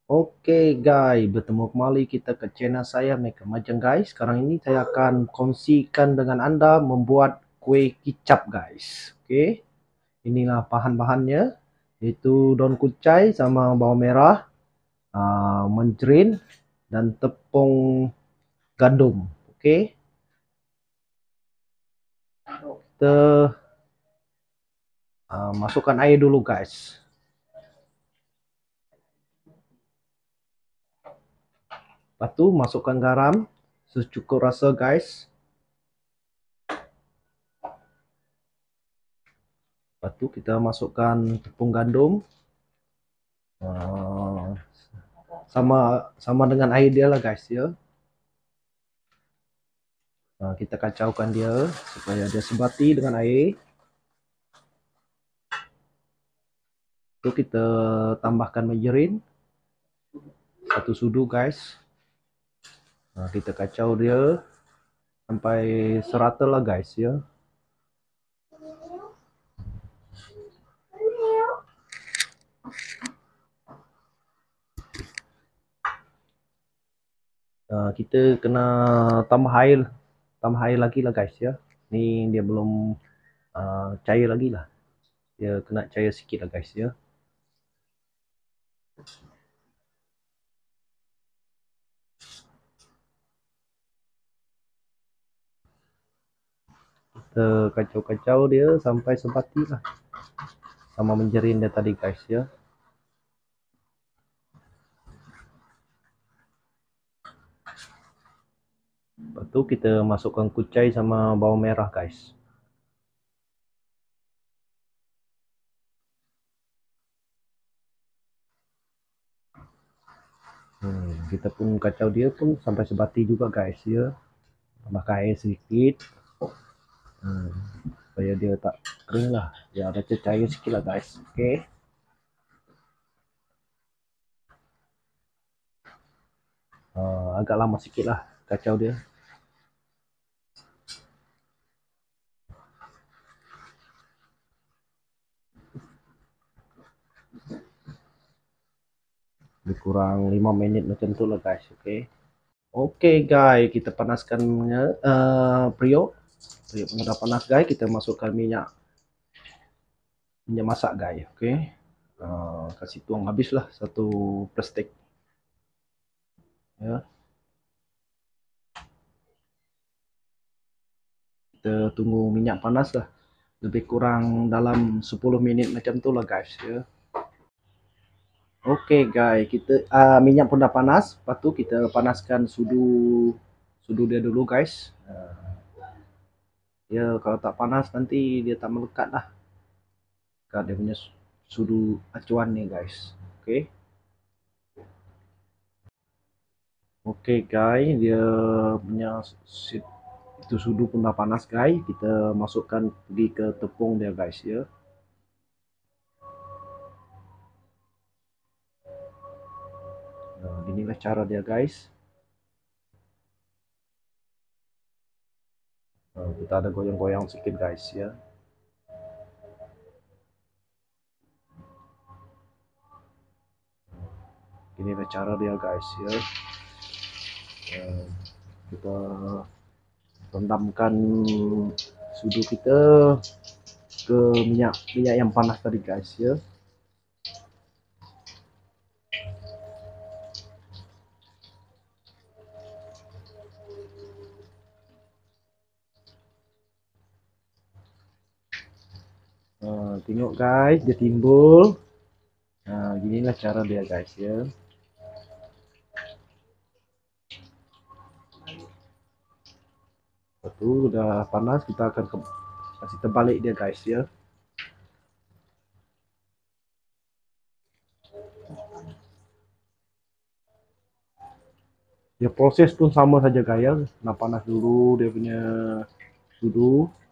Oke guys, bertemu kembali kita ke channel saya Mega Majeng guys. Sekarang ini saya akan kongsikan dengan Anda membuat kue kicap guys. Oke, inilah bahan-bahannya, yaitu daun kucai sama bawang merah, menjerin dan tepung gandum. Oke, kita masukkan air dulu guys. Lepas itu masukkan garam secukup rasa guys. Lepas itu kita masukkan tepung gandum. Uh, sama sama dengan air dia lah guys ya. Kita kacaukan dia supaya dia sebati dengan air. Itu kita tambahkan margarin satu sudu guys. Kita kacau dia sampai serata lah guys ya. Kita kena tambah air lagi lah guys ya. Ni dia belum cair lagi lah, dia kena cair sikit lah guys ya. Kita kacau-kacau dia sampai sebati lah sama menjerin dia tadi guys ya. Lepas tu kita masukkan kucai sama bawang merah guys. Kita pun kacau dia pun sampai sebati juga guys ya. Tambahkan air sedikit supaya dia tak kering lah, dia ada cair sikit lah guys. Oke, agak lama sikit lah kacau dia. Lebih kurang 5 menit macam tu lah guys. Oke guys, kita panaskan periuk pun udah panas guys. Kita masukkan minyak masak guys. Kasih tuang habis lah satu plastik ya. Kita tunggu minyak panas lah, lebih kurang dalam 10 menit macam tu lah guys ya. Oke guys, kita minyak pun dah panas. Lepas tu kita panaskan sudu dia dulu guys. Ya kalau tak panas nanti dia tak melekat lah, dia punya sudu acuan nih guys. Oke guys, dia punya itu sudu pun dah panas guys. Kita masukkan pergi ke tepung dia guys ya. Nah, inilah cara dia guys. Kita ada goyang-goyang sedikit guys ya. Inilah cara dia guys ya. Kita rendamkan sudu kita ke minyak yang panas tadi guys ya. Tengok guys, dia timbul. Ginilah cara dia guys ya. Satu udah panas, kita akan kasih terbalik dia guys ya. Ya proses pun sama saja guys ya. Nah panas dulu dia punya sudu.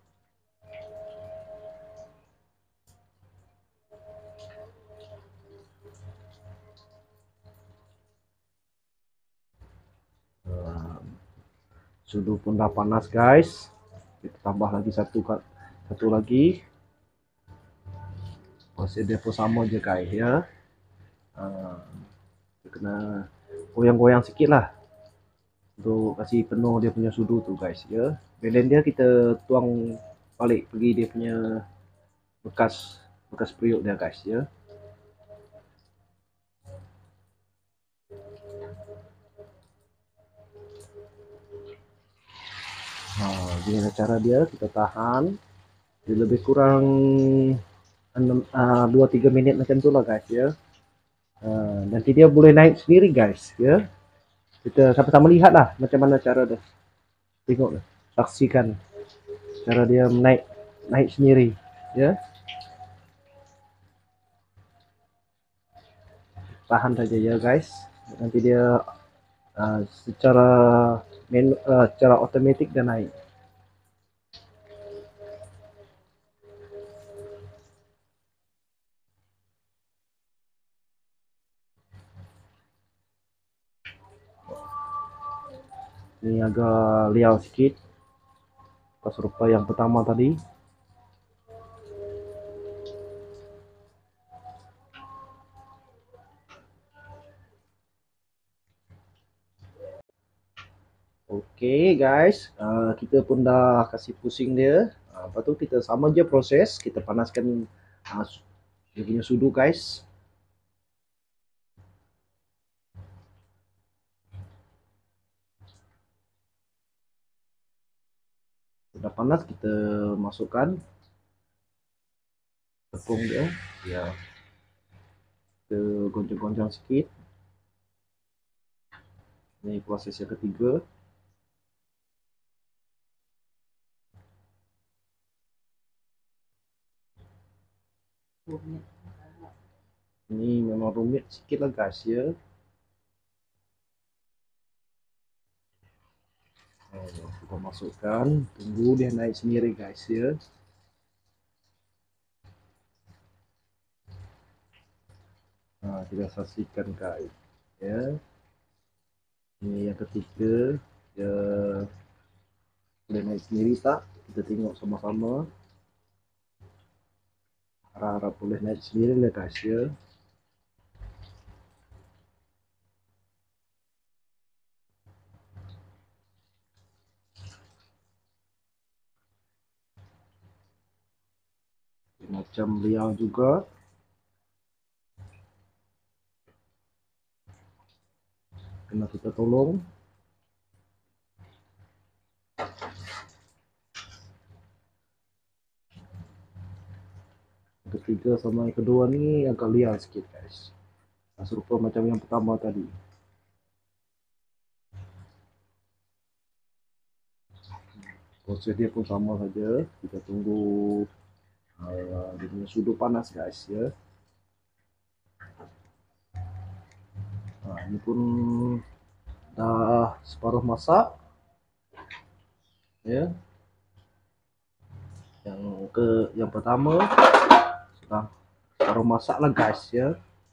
Sudu pun dah panas guys. Kita tambah lagi satu lagi. Proses dia pun sama aja guys ya. kena goyang-goyang sedikit lah untuk kasih penuh dia punya sudu tuh guys ya. Blend dia kita tuang balik pergi dia punya bekas bekas periuk dia guys ya. Nah, gini cara dia kita tahan dia lebih kurang 2-3 menit macam tu lah guys ya. Nanti dia boleh naik sendiri guys ya. Kita sama-sama lihat lah macam mana cara dia. Tengok lah, saksikan cara dia naik naik sendiri ya. Tahan saja ya guys, nanti dia secara secara otomatik dia naik. Ini agak liau sedikit pas rupa yang pertama tadi. Oke guys, kita pun dah kasih pusing dia. Lepas tu kita sama je proses, kita panaskan dia punya sudu guys. Sudah panas kita masukkan tepung dia, ya kita goncang-goncang sedikit. Ini proses yang ketiga. Ini memang rumit sedikit lah guys ya. Kita masukkan, tunggu dia naik sendiri guys ya. Nah, kita saksikan guys ya. Ini yang ketiga, ya boleh naik sendiri tak? Kita tengok sama-sama. Harap-harap boleh naik sendiri lah guys ya. Macam liang juga. Kena kita tolong. Yang ketiga sama yang kedua ni agak liang sikit guys. Serupa macam yang pertama tadi. Proses dia pun sama saja. Kita tunggu dia punya sudu panas guys ya. Nah, ini pun dah separuh masak ya. Yang pertama sudah separuh masak lah guys ya.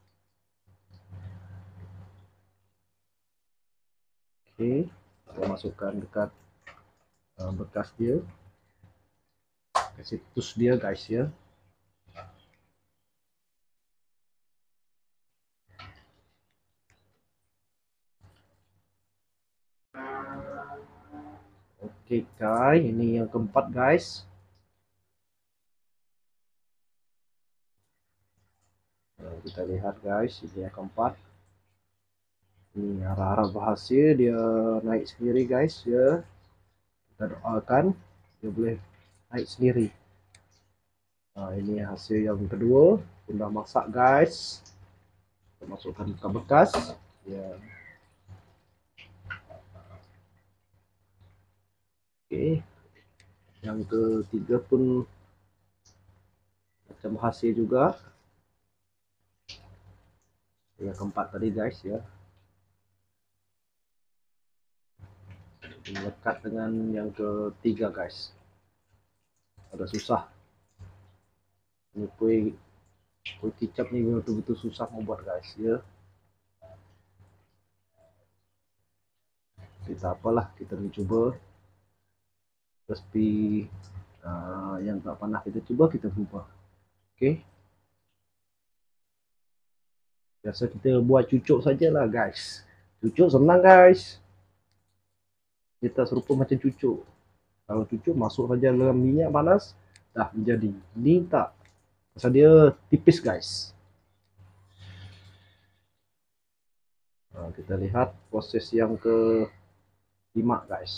Oke, kita masukkan dekat bekas dia, kasih tus dia guys ya. Oke guys, ini yang keempat guys. Nah, kita lihat guys, ini yang keempat. Ini harap-harap berhasil dia naik sendiri guys ya. Kita doakan dia boleh naik sendiri. Nah, ini hasil yang kedua, sudah masak guys. Kita masukkan ke bekas ya. Oke, yang ketiga pun macam hasil juga. Yang keempat tadi guys ya. Lekat dengan yang ketiga guys. Ada susah. Ini kue kicap ni betul-betul susah membuat guys ya. Kita apalah, kita mencoba. Resipi yang tak pernah kita cuba kita ubah. Oke. Biasa kita buat cucuk sajalah guys. Cucuk senang guys. Kita serupa macam cucuk. Kalau cucuk masuk saja dalam minyak panas, dah menjadi. Ini tak. Pasal dia tipis guys. Nah, kita lihat proses yang ke-5 guys.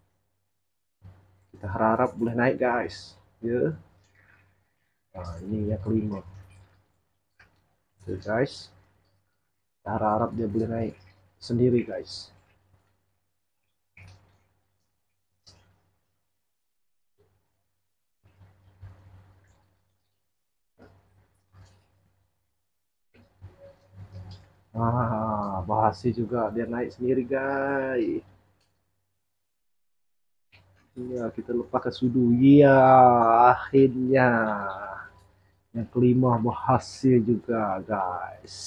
Kita harap boleh naik guys. Ya. Nah, ini yang kelima. Oke guys. Kita harap dia boleh naik sendiri guys. Berhasil juga dia naik sendiri guys. Ya, kita lepaskan sudu. Ya, akhirnya yang kelima berhasil juga guys.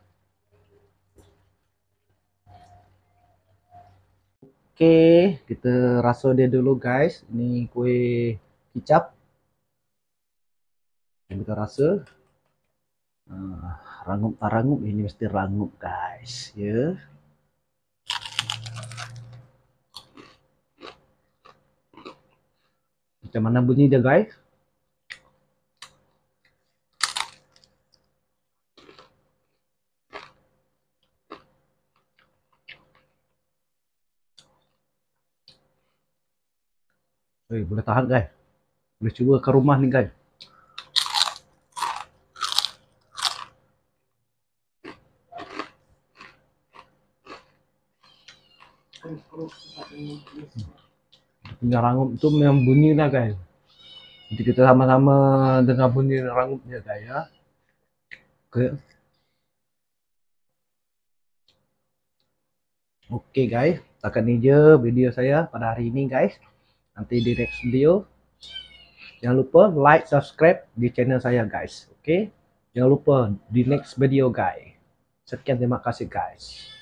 Oke, kita rasa dia dulu guys. Ini kue kicap. Kita rasa. Rangup ini mesti rangup guys ya. Macam mana bunyi dia guys? Boleh tahan guys. Boleh cuba ke rumah nih guys. Punya rangup itu memang bunyi lah guys. Jadi kita sama-sama dengar bunyi rangupnya guys ya. Oke. Oke guys, takat ini je video saya pada hari ini guys. Nanti di next video jangan lupa like, subscribe di channel saya guys. Oke. Jangan lupa di next video guys. Sekian, terima kasih guys.